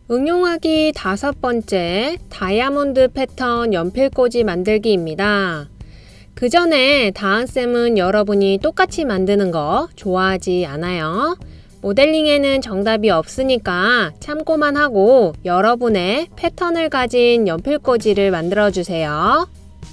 응용하기 5번째 다이아몬드 패턴 연필꽂이 만들기입니다. 그 전에 다은쌤은 여러분이 똑같이 만드는 거 좋아하지 않아요. 모델링에는 정답이 없으니까 참고만 하고 여러분의 패턴을 가진 연필꽂이를 만들어주세요.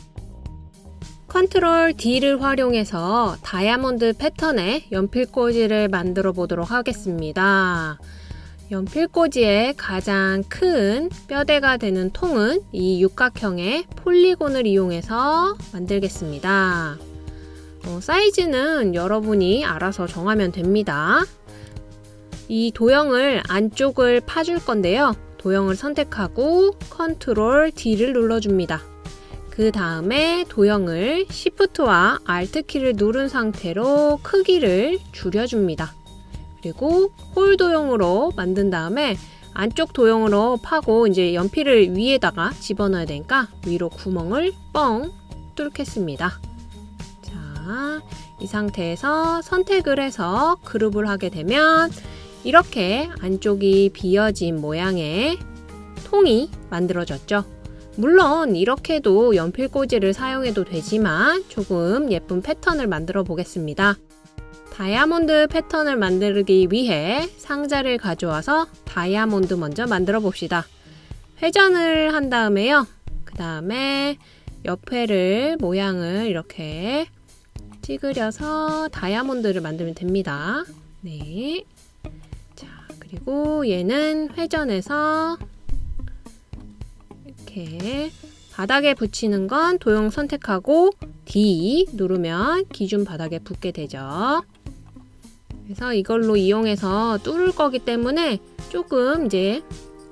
컨트롤 D를 활용해서 다이아몬드 패턴의 연필꽂이를 만들어 보도록 하겠습니다. 연필꽂이의 가장 큰 뼈대가 되는 통은 이 육각형의 폴리곤을 이용해서 만들겠습니다. 사이즈는 여러분이 알아서 정하면 됩니다. 이 도형을 안쪽을 파줄 건데요. 도형을 선택하고 컨트롤 D를 눌러줍니다. 그 다음에 도형을 Shift와 Alt 키를 누른 상태로 크기를 줄여줍니다. 그리고 홀 도형으로 만든 다음에 안쪽 도형으로 파고 이제 연필을 위에다가 집어넣어야 되니까 위로 구멍을 뻥 뚫겠습니다. 자, 이 상태에서 선택을 해서 그룹을 하게 되면 이렇게 안쪽이 비어진 모양의 통이 만들어졌죠. 물론 이렇게도 연필꽂이를 사용해도 되지만 조금 예쁜 패턴을 만들어 보겠습니다. 다이아몬드 패턴을 만들기 위해 상자를 가져와서 다이아몬드 먼저 만들어 봅시다. 회전을 한 다음에요. 그 다음에 옆에를 모양을 이렇게 찌그려서 다이아몬드를 만들면 됩니다. 네. 자, 그리고 얘는 회전해서 이렇게 바닥에 붙이는 건 도형 선택하고 D 누르면 기준 바닥에 붙게 되죠. 그래서 이걸로 이용해서 뚫을 거기 때문에 조금 이제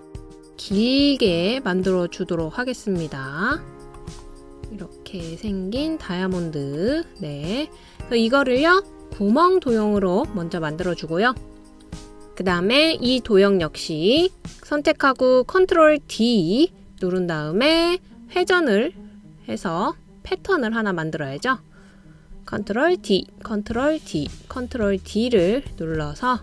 길게 만들어 주도록 하겠습니다. 이렇게 생긴 다이아몬드. 네. 그래서 이거를요, 구멍 도형으로 먼저 만들어 주고요. 그 다음에 이 도형 역시 선택하고 컨트롤 D 누른 다음에 회전을 해서 패턴을 하나 만들어야죠. 컨트롤 D, 컨트롤 D, 컨트롤 D를 눌러서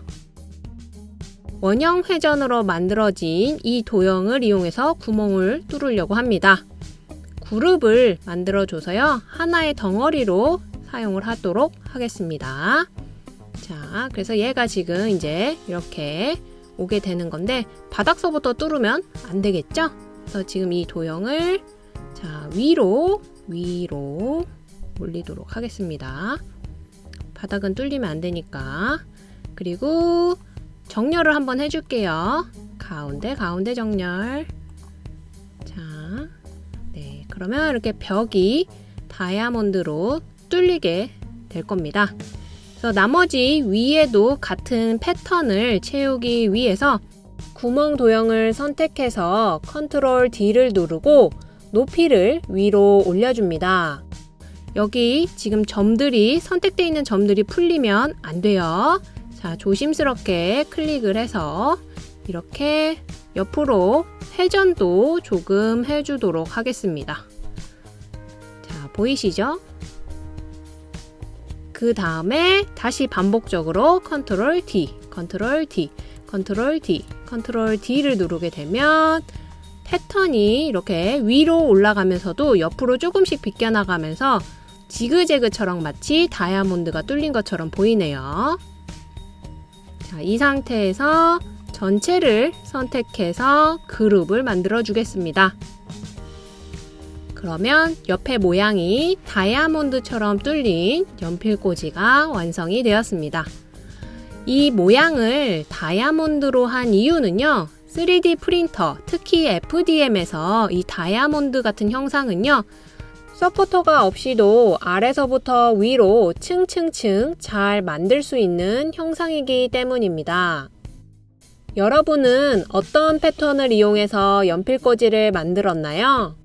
원형 회전으로 만들어진 이 도형을 이용해서 구멍을 뚫으려고 합니다. 그룹을 만들어줘서요, 하나의 덩어리로 사용을 하도록 하겠습니다. 자, 그래서 얘가 지금 이제 이렇게 오게 되는 건데 바닥서부터 뚫으면 안 되겠죠? 그래서 지금 이 도형을 자, 위로 올리도록 하겠습니다. 바닥은 뚫리면 안 되니까. 그리고 정렬을 한번 해줄게요. 가운데 정렬. 자, 네, 그러면 이렇게 벽이 다이아몬드로 뚫리게 될 겁니다. 그래서 나머지 위에도 같은 패턴을 채우기 위해서 구멍 도형을 선택해서 컨트롤 D를 누르고 높이를 위로 올려줍니다. 여기 지금 점들이 선택되어 있는 점들이 풀리면 안 돼요. 자, 조심스럽게 클릭을 해서 이렇게 옆으로 회전도 조금 해주도록 하겠습니다. 자, 보이시죠? 그 다음에 다시 반복적으로 컨트롤 D, 컨트롤 D, 컨트롤 D, 컨트롤 D를 누르게 되면 패턴이 이렇게 위로 올라가면서도 옆으로 조금씩 비껴나가면서 지그재그처럼 마치 다이아몬드가 뚫린 것처럼 보이네요. 자, 이 상태에서 전체를 선택해서 그룹을 만들어 주겠습니다. 그러면 옆에 모양이 다이아몬드처럼 뚫린 연필꽂이가 완성이 되었습니다. 이 모양을 다이아몬드로 한 이유는요, 3D 프린터, 특히 FDM에서 이 다이아몬드 같은 형상은요, 서포터가 없이도 아래서부터 위로 층층층 잘 만들 수 있는 형상이기 때문입니다. 여러분은 어떤 패턴을 이용해서 연필꽂이를 만들었나요?